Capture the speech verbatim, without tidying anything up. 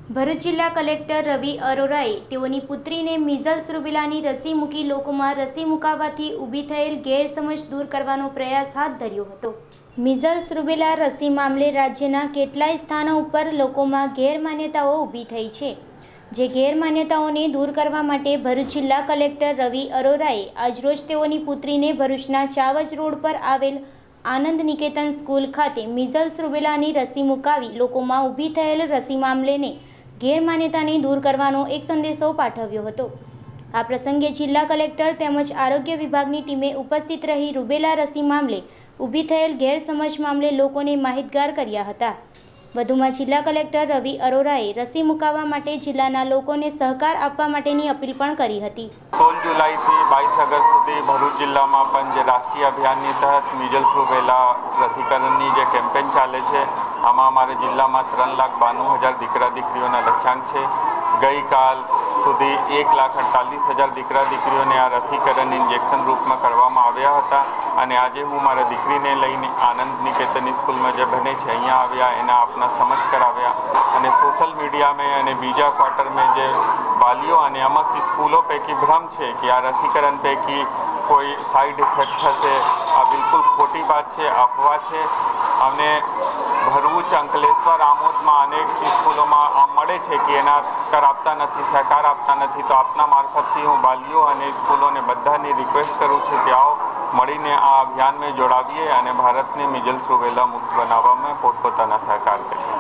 ભરૂચ જિલ્લા કલેક્ટર રવિ અરોરાએ તેઓની પુત્રીને મીઝલ્સ રૂબેલાની રસી મૂકી લોકોમાં રસી મુકાવવાથી ઊભી થયેલ ગેરસમજ દૂર કરવાનો પ્રયાસ હાથ ધર્યો હતો। મીઝલ્સ રૂબેલા રસી મામલે રાજ્યના કેટલાય સ્થાનો ઉપર લોકોમાં ગેરમાન્યતાઓ ઊભી થઈ છે, જે ગેરમાન્યતાઓને દૂર કરવા માટે ભરૂચ જિલ્લા કલેક્ટર રવિ અરોરાએ આજરોજ તેઓની પુત્રીને ભરૂચના ચાવજ રોડ પર આવેલ આનંદ નિકેતન સ્કૂલ ખાતે મીઝલ્સ રૂબેલાની રસી મુકાવી લોકોમાં ઊભી થયેલ રસી મામલેને ગેરમાન્યતાને દૂર કરવાનો એક સંદેશો પાઠવ્યો હતો। આ પ્રસંગે જિલ્લા કલેક્ટર તેમજ આરોગ્ય વિભાગની ટીમે ઉપસ્થિત રહી રૂબેલા રસી મામલે ઊભી થયેલ ગેરસમજ મામલે લોકોને માહિતગાર કર્યા હતા। વધુમાં જિલ્લા કલેક્ટર રવિ અરોરાએ રસી મુકાવવા માટે જિલ્લાના લોકોને સહકાર આપવા માટેની અપીલ પણ કરી હતી। સોળ જુલાઈથી બાવીસ ઓગસ્ટ સુધી ભરૂચ જિલ્લામાં પણ જે રાષ્ટ્રીય અભિયાનની તહત મીઝલ્સ રૂબેલા રસીકરણની જે કેમ્પેન ચાલે છે, આમાં અમારા જિલ્લામાં ત્રણ લાખ બાણું હજાર દીકરા દીકરીઓના લક્ષ્યાંક છે। ગઈકાલ સુધી એક લાખ અડતાલીસ હજાર દીકરા દીકરીઓને આ રસીકરણ ઇન્જેક્શન રૂપમાં કરવામાં આવ્યા હતા અને આજે હું મારા દીકરીને લઈને આનંદ નિકેતનની સ્કૂલમાં જે બને છે અહીંયા આવ્યા, એના આપના સમજ કરાવ્યા અને સોશિયલ મીડિયા में અને બીજા ક્વાર્ટર में જે વાલીઓ અને અમુક સ્કૂલો પૈકી ભ્રમ છે કે આ રસીકરણ પૈકી કોઈ સાઇડ ઇફેક્ટ થશે, આ બિલકુલ ખોટી વાત છે, અફવા છે। અને ભરૂચ, અંકલેશ્વર, આમોદમાં અનેક સ્કૂલોમાં મળે છે કે એના કર આપતા નથી, સહકાર આપતા નથી। તો આપના મારફતથી હું વાલીઓ અને સ્કૂલોને બધાની રિક્વેસ્ટ કરું છું કે આવો મળીને આ અભિયાનમાં જોડાવીએ અને ભારતને મીઝલ્સ રૂબેલા મુક્ત બનાવવામાં પોતપોતાના સહકાર કરીએ।